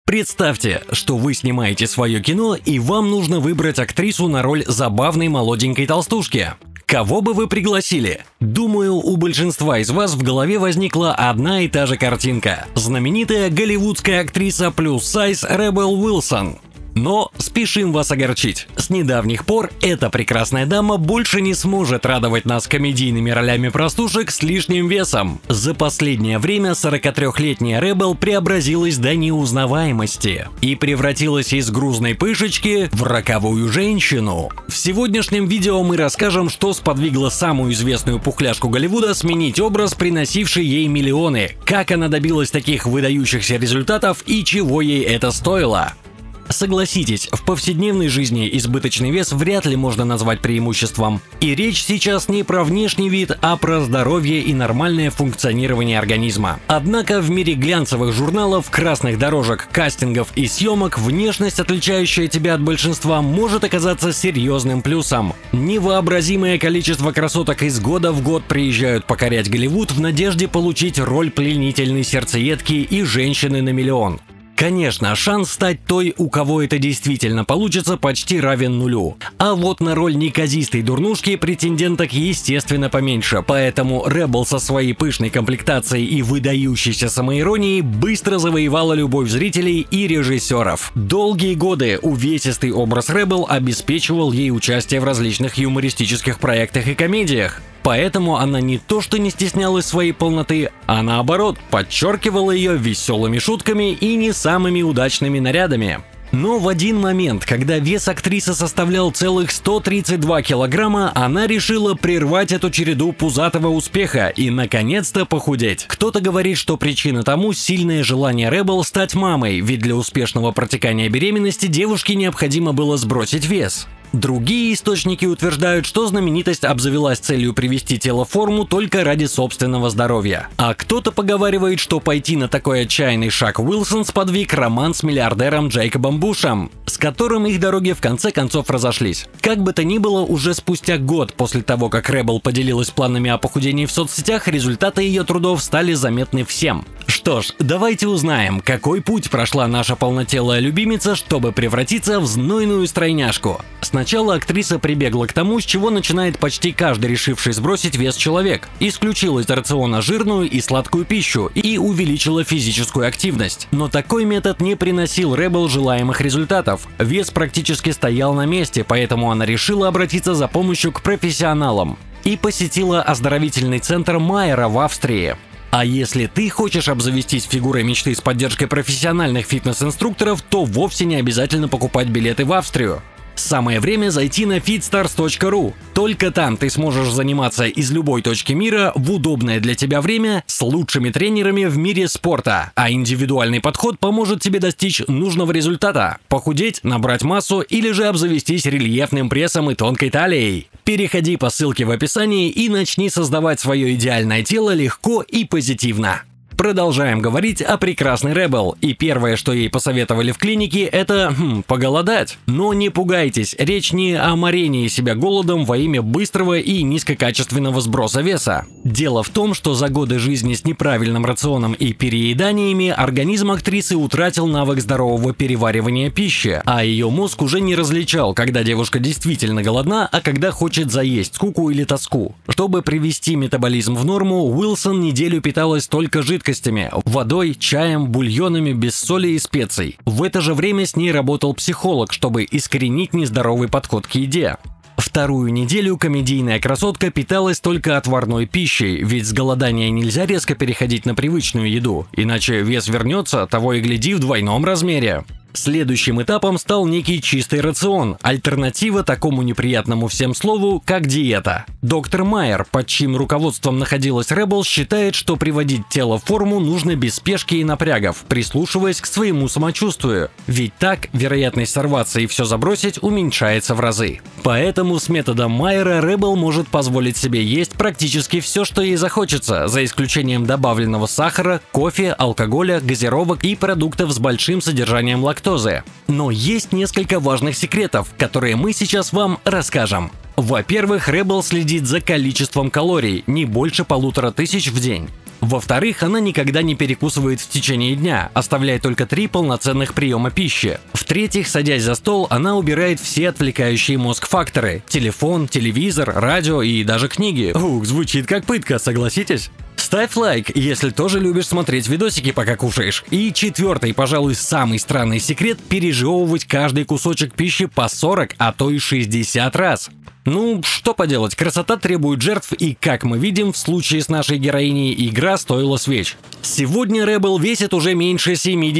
Представьте, что вы снимаете свое кино, и вам нужно выбрать актрису на роль забавной молоденькой толстушки. Кого бы вы пригласили? Думаю, у большинства из вас в голове возникла одна и та же картинка. Знаменитая голливудская актриса плюс сайз Ребел Уилсон. Но спешим вас огорчить. С недавних пор эта прекрасная дама больше не сможет радовать нас комедийными ролями простушек с лишним весом. За последнее время 43-летняя Ребел преобразилась до неузнаваемости и превратилась из грузной пышечки в роковую женщину. В сегодняшнем видео мы расскажем, что сподвигло самую известную пухляшку Голливуда сменить образ, приносивший ей миллионы, как она добилась таких выдающихся результатов и чего ей это стоило. Согласитесь, в повседневной жизни избыточный вес вряд ли можно назвать преимуществом. И речь сейчас не про внешний вид, а про здоровье и нормальное функционирование организма. Однако в мире глянцевых журналов, красных дорожек, кастингов и съемок внешность, отличающая тебя от большинства, может оказаться серьезным плюсом. Невообразимое количество красоток из года в год приезжают покорять Голливуд в надежде получить роль пленительной сердцеедки и женщины на миллион. Конечно, шанс стать той, у кого это действительно получится, почти равен нулю. А вот на роль неказистой дурнушки претенденток естественно поменьше, поэтому Ребел со своей пышной комплектацией и выдающейся самоиронией быстро завоевала любовь зрителей и режиссеров. Долгие годы увесистый образ Ребел обеспечивал ей участие в различных юмористических проектах и комедиях. Поэтому она не то что не стеснялась своей полноты, а наоборот, подчеркивала ее веселыми шутками и не самыми удачными нарядами. Но в один момент, когда вес актрисы составлял целых 132 килограмма, она решила прервать эту череду пузатого успеха и наконец-то похудеть. Кто-то говорит, что причина тому сильное желание Ребел стать мамой, ведь для успешного протекания беременности девушке необходимо было сбросить вес. Другие источники утверждают, что знаменитость обзавелась целью привести тело в форму только ради собственного здоровья. А кто-то поговаривает, что пойти на такой отчаянный шаг Уилсон сподвиг роман с миллиардером Джейкобом Бушем, с которым их дороги в конце концов разошлись. Как бы то ни было, уже спустя год после того, как Ребел поделилась планами о похудении в соцсетях, результаты ее трудов стали заметны всем. Что ж, давайте узнаем, какой путь прошла наша полнотелая любимица, чтобы превратиться в знойную стройняшку. Сначала актриса прибегла к тому, с чего начинает почти каждый решивший сбросить вес человек. Исключила из рациона жирную и сладкую пищу и увеличила физическую активность. Но такой метод не приносил Ребел желаемых результатов. Вес практически стоял на месте, поэтому она решила обратиться за помощью к профессионалам и посетила оздоровительный центр Майера в Австрии. А если ты хочешь обзавестись фигурой мечты с поддержкой профессиональных фитнес-инструкторов, то вовсе не обязательно покупать билеты в Австрию. Самое время зайти на fitstars.ru. Только там ты сможешь заниматься из любой точки мира в удобное для тебя время с лучшими тренерами в мире спорта. А индивидуальный подход поможет тебе достичь нужного результата – похудеть, набрать массу или же обзавестись рельефным прессом и тонкой талией. Переходи по ссылке в описании и начни создавать свое идеальное тело легко и позитивно. Продолжаем говорить о прекрасной Ребел, и первое, что ей посоветовали в клинике, это поголодать. Но не пугайтесь, речь не о морении себя голодом во имя быстрого и низкокачественного сброса веса. Дело в том, что за годы жизни с неправильным рационом и перееданиями организм актрисы утратил навык здорового переваривания пищи, а ее мозг уже не различал, когда девушка действительно голодна, а когда хочет заесть скуку или тоску. Чтобы привести метаболизм в норму, Уилсон неделю питалась только жидкостью, водой, чаем, бульонами без соли и специй. В это же время с ней работал психолог, чтобы искоренить нездоровый подход к еде. Вторую неделю комедийная красотка питалась только отварной пищей, ведь с голодания нельзя резко переходить на привычную еду, иначе вес вернется, того и гляди, в двойном размере. Следующим этапом стал некий чистый рацион, альтернатива такому неприятному всем слову, как диета. Доктор Майер, под чьим руководством находилась Ребел, считает, что приводить тело в форму нужно без спешки и напрягов, прислушиваясь к своему самочувствию. Ведь так вероятность сорваться и все забросить уменьшается в разы. Поэтому с методом Майера Ребел может позволить себе есть практически все, что ей захочется, за исключением добавленного сахара, кофе, алкоголя, газировок и продуктов с большим содержанием лактозы. Но есть несколько важных секретов, которые мы сейчас вам расскажем. Во-первых, Ребел следит за количеством калорий, не больше 1500 в день. Во-вторых, она никогда не перекусывает в течение дня, оставляя только 3 полноценных приема пищи. В-третьих, садясь за стол, она убирает все отвлекающие мозг факторы – телефон, телевизор, радио и даже книги. Ух, звучит как пытка, согласитесь? Ставь лайк, если тоже любишь смотреть видосики, пока кушаешь. И четвертый, пожалуй, самый странный секрет – пережевывать каждый кусочек пищи по 40, а то и 60 раз. Ну, что поделать, красота требует жертв, и, как мы видим, в случае с нашей героиней игра стоила свеч. Сегодня Рэббл весит уже меньше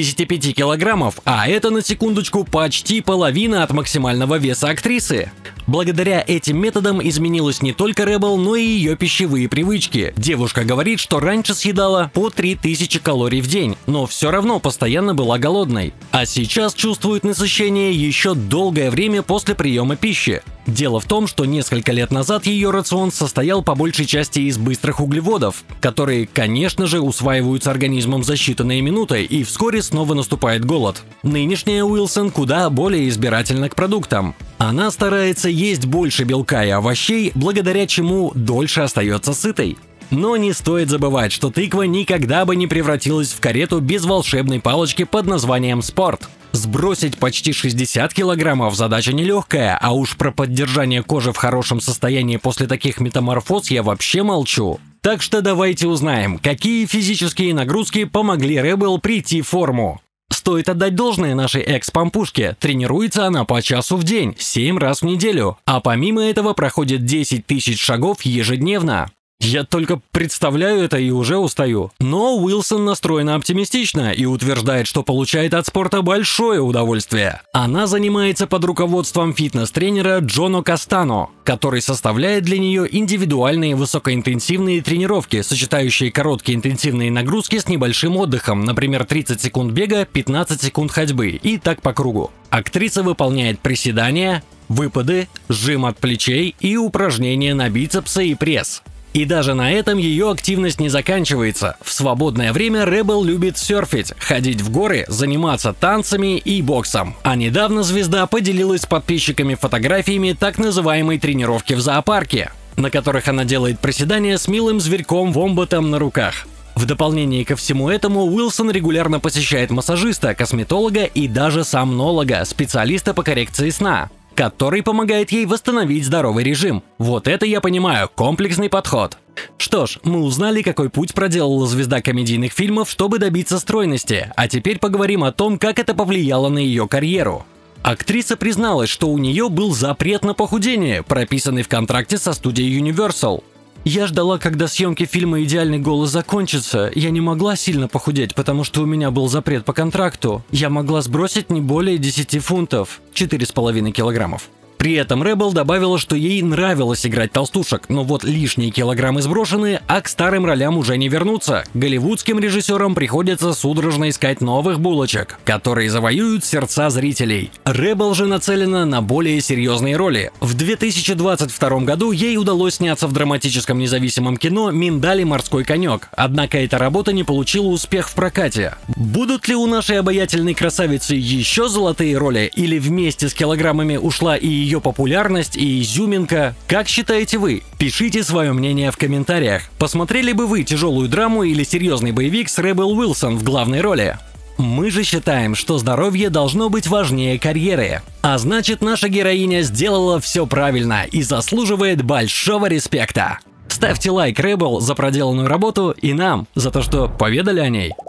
75 килограммов, а это, на секундочку, почти половина от максимального веса актрисы. Благодаря этим методам изменилась не только Рэббл, но и ее пищевые привычки. Девушка говорит, что раньше съедала по 3000 калорий в день, но все равно постоянно была голодной. А сейчас чувствует насыщение еще долгое время после приема пищи. Дело в том, что несколько лет назад ее рацион состоял по большей части из быстрых углеводов, которые, конечно же, усваиваются организмом за считанные минуты, и вскоре снова наступает голод. Нынешняя Уилсон куда более избирательна к продуктам. Она старается есть больше белка и овощей, благодаря чему дольше остается сытой. Но не стоит забывать, что тыква никогда бы не превратилась в карету без волшебной палочки под названием «спорт». Сбросить почти 60 килограммов – задача нелегкая, а уж про поддержание кожи в хорошем состоянии после таких метаморфоз я вообще молчу. Так что давайте узнаем, какие физические нагрузки помогли Рэббл прийти в форму. Стоит отдать должное нашей экс-пампушке, тренируется она по часу в день, 7 раз в неделю, а помимо этого проходит 10 тысяч шагов ежедневно. Я только представляю это и уже устаю. Но Уилсон настроена оптимистично и утверждает, что получает от спорта большое удовольствие. Она занимается под руководством фитнес-тренера Джоно Кастано, который составляет для нее индивидуальные высокоинтенсивные тренировки, сочетающие короткие интенсивные нагрузки с небольшим отдыхом, например, 30 секунд бега, 15 секунд ходьбы и так по кругу. Актриса выполняет приседания, выпады, жим от плечей и упражнения на бицепсы и пресс. И даже на этом ее активность не заканчивается. В свободное время Рэббл любит серфить, ходить в горы, заниматься танцами и боксом. А недавно звезда поделилась с подписчиками фотографиями так называемой тренировки в зоопарке, на которых она делает приседания с милым зверьком-вомботом на руках. В дополнение ко всему этому, Уилсон регулярно посещает массажиста, косметолога и даже сомнолога, специалиста по коррекции сна, который помогает ей восстановить здоровый режим. Вот это я понимаю, комплексный подход. Что ж, мы узнали, какой путь проделала звезда комедийных фильмов, чтобы добиться стройности, а теперь поговорим о том, как это повлияло на ее карьеру. Актриса призналась, что у нее был запрет на похудение, прописанный в контракте со студией Universal. Я ждала, когда съемки фильма «Идеальный голос» закончатся. Я не могла сильно похудеть, потому что у меня был запрет по контракту. Я могла сбросить не более 10 фунтов, 4,5 килограммов. При этом Рэббл добавила, что ей нравилось играть толстушек, но вот лишние килограммы сброшены, а к старым ролям уже не вернуться. Голливудским режиссерам приходится судорожно искать новых булочек, которые завоюют сердца зрителей. Рэббл же нацелена на более серьезные роли. В 2022 году ей удалось сняться в драматическом независимом кино «Миндаль и морской конек», однако эта работа не получила успех в прокате. Будут ли у нашей обаятельной красавицы еще золотые роли, или вместе с килограммами ушла и ее популярность и изюминка? Как считаете вы? Пишите свое мнение в комментариях. Посмотрели бы вы тяжелую драму или серьезный боевик с Рэббл Уилсон в главной роли? Мы же считаем, что здоровье должно быть важнее карьеры. А значит, наша героиня сделала все правильно и заслуживает большого респекта. Ставьте лайк Рэббл за проделанную работу и нам за то, что поведали о ней.